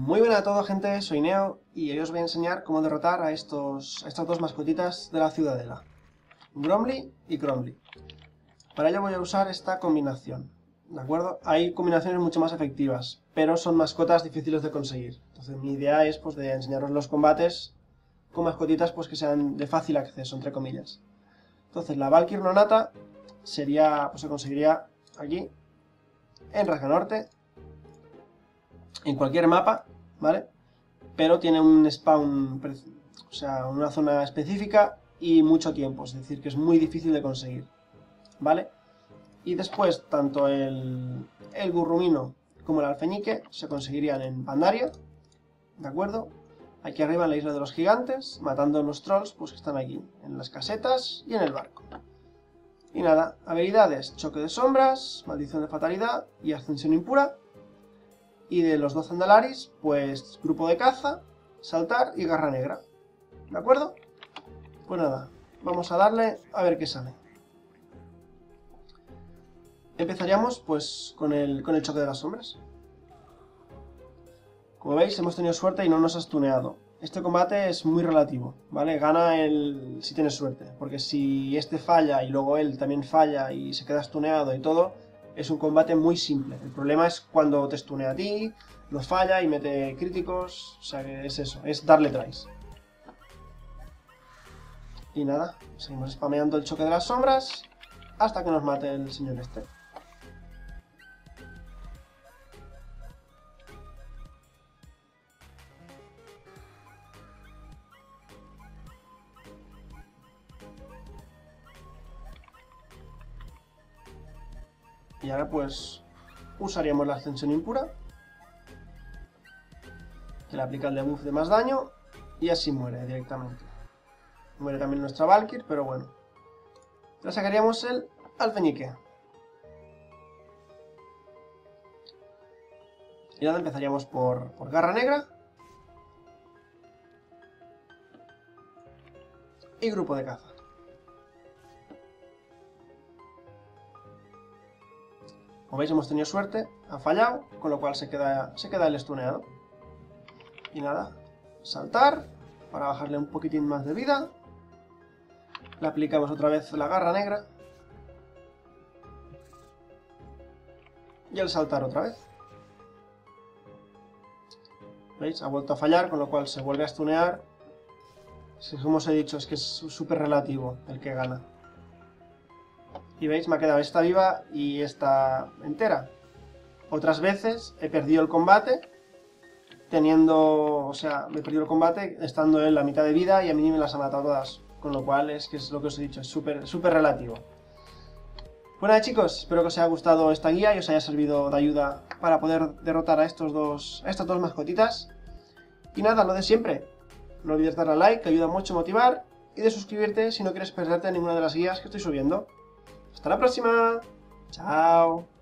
Muy buenas a todos, gente, soy Neo y hoy os voy a enseñar cómo derrotar a estas dos mascotitas de la ciudadela, Gromly y Crumbly. Para ello voy a usar esta combinación, ¿de acuerdo? Hay combinaciones mucho más efectivas, pero son mascotas difíciles de conseguir. Entonces mi idea es de enseñaros los combates con mascotitas que sean de fácil acceso, entre comillas. Entonces la Valkyrie Nonata sería, se conseguiría aquí, en Rasga Norte, en cualquier mapa, ¿vale? Pero tiene un spawn, o sea, una zona específica y mucho tiempo, es decir, que es muy difícil de conseguir, ¿vale? Y después, tanto el Gurrumino como el Alfeñique se conseguirían en Pandaria, ¿de acuerdo? Aquí arriba en la isla de los gigantes, matando a los trolls que están aquí, en las casetas y en el barco. Y nada, habilidades, choque de sombras, maldición de fatalidad y ascensión impura. Y de los 2 Zandalaris, grupo de caza, saltar y garra negra. ¿De acuerdo? Pues nada, vamos a darle a ver qué sale. Empezaríamos con el choque de las sombras. Como veis, hemos tenido suerte y no nos ha stuneado. Este combate es muy relativo, ¿vale? Gana si tienes suerte, porque si este falla y luego él también falla y se queda stuneado y todo, es un combate muy simple. El problema es cuando te stunea a ti, lo falla y mete críticos, o sea que es eso, es darle tries. Y nada, seguimos spameando el choque de las sombras hasta que nos mate el señor este. Y ahora usaríamos la ascensión impura, que le aplica el debuff de más daño, y así muere directamente. Muere también nuestra Valkyrie, pero bueno. Le sacaríamos el Alfeñique. Y nada, empezaríamos por garra negra. Y grupo de caza. Como veis, hemos tenido suerte, ha fallado, con lo cual se queda el stuneado. Y nada, saltar para bajarle un poquitín más de vida. Le aplicamos otra vez la garra negra. Y el saltar otra vez. ¿Veis? Ha vuelto a fallar, con lo cual se vuelve a stunear. Como os he dicho, es que es súper relativo el que gana. Y veis, me ha quedado esta viva y esta entera. Otras veces he perdido el combate me he perdido el combate estando en la mitad de vida y a mí me las ha matado todas. Con lo cual es lo que os he dicho, es súper relativo. Bueno chicos, espero que os haya gustado esta guía y os haya servido de ayuda para poder derrotar a estas dos mascotitas. Y nada, lo de siempre. No olvides darle a like, que ayuda mucho a motivar. Y de suscribirte si no quieres perderte ninguna de las guías que estoy subiendo. ¡Hasta la próxima! ¡Chao!